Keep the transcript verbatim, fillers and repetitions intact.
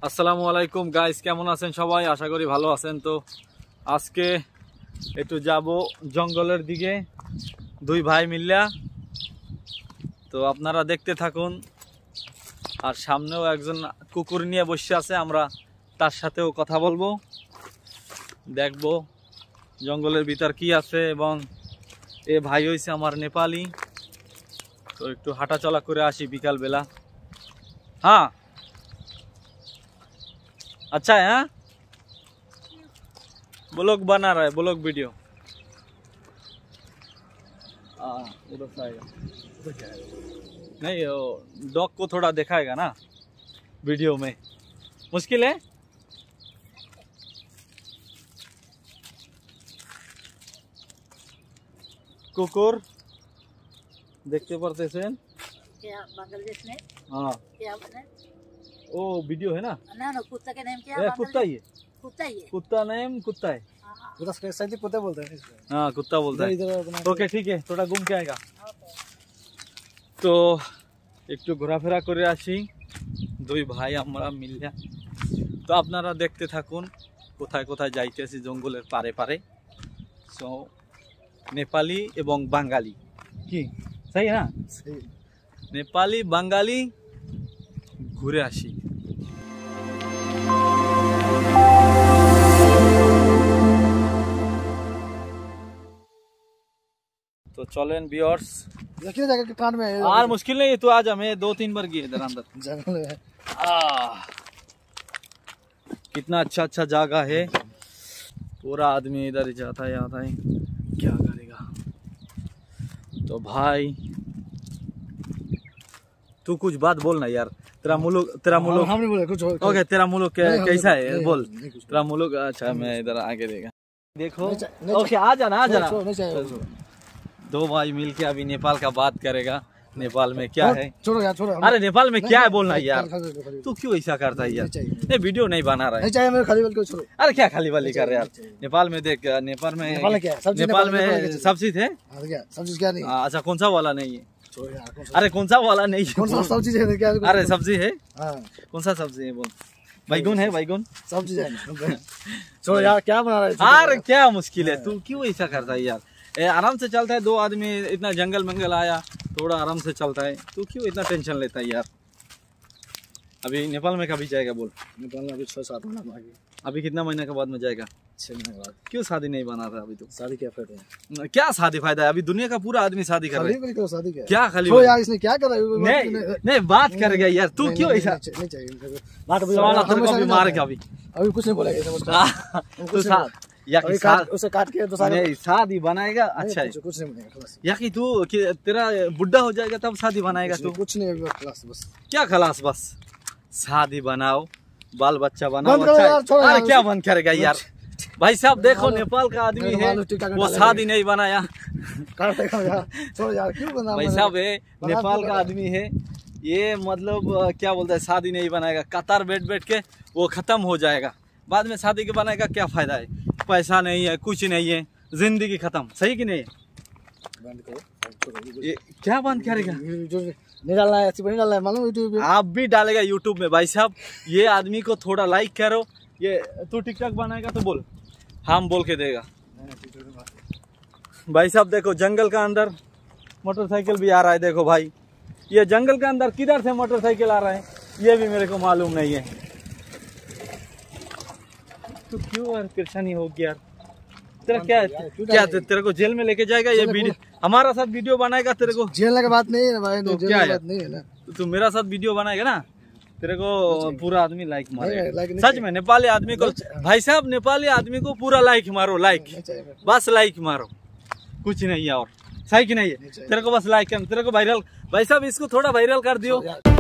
আসসালামু আলাইকুম গাইস, কেমন আছেন সবাই? আশা করি ভালো আছেন। তো আজকে একটু যাব জঙ্গলের দিকে দুই ভাই মিল্লা। তো আপনারা দেখতে থাকুন। আর সামনেও একজন কুকুর নিয়ে বসে আছে, আমরা তার সাথেও কথা বলবো, দেখবো জঙ্গলের ভিতর কি আছে। এবং এ ভাই হইছে আমার নেপালি। তো একটু হাঁটা চলা করে আসি বিকাল বেলা। हाँ अच्छा है। हाँ ब्लॉग बना रहा है, ब्लॉग वीडियो। उधर से आएगा नहीं, वो डॉग को थोड़ा दिखाएगा ना वीडियो में। मुश्किल है। कुकुर देखते पड़ते से क्या बांग्लादेश में? हाँ क्या बने? ओ वीडियो है ना। ना ना कुत्ता का नाम क्या? ए, कुत्ता ही है। कुत्ता ही है। कुत्ता नेम कुत्ता है। कुत्ता सही कुत्ता बोलते हैं। हाँ कुत्ता बोलता है। ओके ठीक है, थोड़ा घूम के आएगा। तो একটু ঘোরাফেরা করে আসি দুই ভাই আমরা মিলে। তো আপনারা দেখতে থাকুন কোথায় কোথায় যাইতেছি জঙ্গলের পারে পারে। সো নেপালি এবং বাঙালি কি सही है ना? सही। नेपाली बांगाली घुरे आसी। तो चलें व्यूअर्स। देखिए जगह के कान में यार मुश्किल नहीं है, तू आ जा, मैं दो तीन बार गए इधर अंदर। जंगल है। कितना अच्छा अच्छा जगह है। पूरा आदमी इधर ही जाता है आता है, क्या करेगा। तो भाई तू कुछ बात बोलना यार। तेरा मुलुक तेरा मुलुक हमने बोला कुछ। ओके तेरा मुलुक कैसा है बोल। तेरा मुलुक अच्छा, मैं इधर आगे देगा देखो। ओके आ जाना आ जाना। दो भाई मिलके अभी नेपाल का बात करेगा। नेपाल में क्या है? छोड़ो यार छोड़ो। अरे नेपाल में क्या है बोलना यार। तू क्यों ऐसा करता है यार? ये वीडियो नहीं बना रहा है। नहीं चाहिए मेरे खाली वाली को छोड़ो। अरे क्या खाली वाली कर रहे यार। नेपाल में देख, नेपाल में नेपाल में सब चीज है। सब चीज क्या नहीं? अच्छा कौन सा वाला नहीं है? अरे कौन सा वाला नहीं है? कौन सा सब्जी है क्या? अरे सब्जी है। हाँ कौन सा सब्जी है बोल। बैगन है बैगन। सब्जी है। छोड़ो यार, क्या बना रहा है? अरे क्या मुश्किल है, तू क्यों ऐसा करता है यार। ए, आराम से चलता है, दो आदमी इतना जंगल मंगल आया, थोड़ा आराम से चलता है, तू क्यों इतना टेंशन लेता है यार। अभी नेपाल में कभी जाएगा बोल। नेपाल में अभी छह सात महीना आगे। अभी कितना महीने के बाद में जाएगा? छह महीने बाद। क्यों शादी नहीं बना रहा अभी? तो शादी क्या फायदा है? क्या शादी फायदा है? अभी दुनिया का पूरा आदमी शादी कर रहा है। खाली शादी क्या? क्या खाली तो यार इसने क्या करा? नहीं नहीं बात करेगा यार, तू क्यों ऐसा। नहीं चाहिए बात मारेगा अभी। अभी कुछ नहीं बोलेगा। या कि काट, उसे काट के तो सारे नहीं शादी बनाएगा। अच्छा है कुछ नहीं बनेगा। या कि तू कि तेरा बुढ़ा हो जाएगा तब शादी बनाएगा तू। कुछ नहीं अभी खलास बस। क्या खलास बस? शादी बनाओ, बाल बच्चा बनाओ। अच्छा अरे क्या बंद करेगा यार। भाई साहब देखो नेपाल का आदमी है, वो शादी नहीं बनाया। भाई साहब है नेपाल का आदमी है, ये मतलब क्या बोलता है, शादी नहीं बनाएगा। कतार बैठ बैठ के वो खत्म हो जाएगा, बाद में शादी के बनाएगा क्या फायदा है। पैसा नहीं है, कुछ नहीं है, जिंदगी खत्म। सही कि नहीं? ये क्या बंद करेगा? नहीं डालना है, नहीं डालना है, मालूम यूट्यूब पे। आप भी डालेगा यूट्यूब में। भाई साहब ये आदमी को थोड़ा लाइक करो। ये तू टिकटॉक बनाएगा तो बोल, हम बोल के देगा। भाई साहब देखो जंगल का अंदर मोटरसाइकिल भी आ रहा है। देखो भाई ये जंगल के अंदर किधर से मोटरसाइकिल आ रहा है ये भी मेरे को मालूम नहीं है। तो क्यों यार परेशानी होगी यार। तेरा क्या है? क्या तेरे को जेल में लेके जाएगा? ये वीडियो हमारा साथ वीडियो बनाएगा तेरे को? जेल की बात नहीं है भाई। तो क्या है? नहीं है ना, तू मेरा साथ वीडियो बनाएगा ना, तेरे को पूरा आदमी लाइक मारेगा। सच में नेपाली आदमी को, भाई साहब नेपाली आदमी को पूरा लाइक मारो, लाइक बस लाइक मारो, कुछ नहीं है और। सही कि नहीं है? तेरे को बस लाइक करना, तेरे को वायरल। भाई साहब इसको थोड़ा वायरल कर दियो।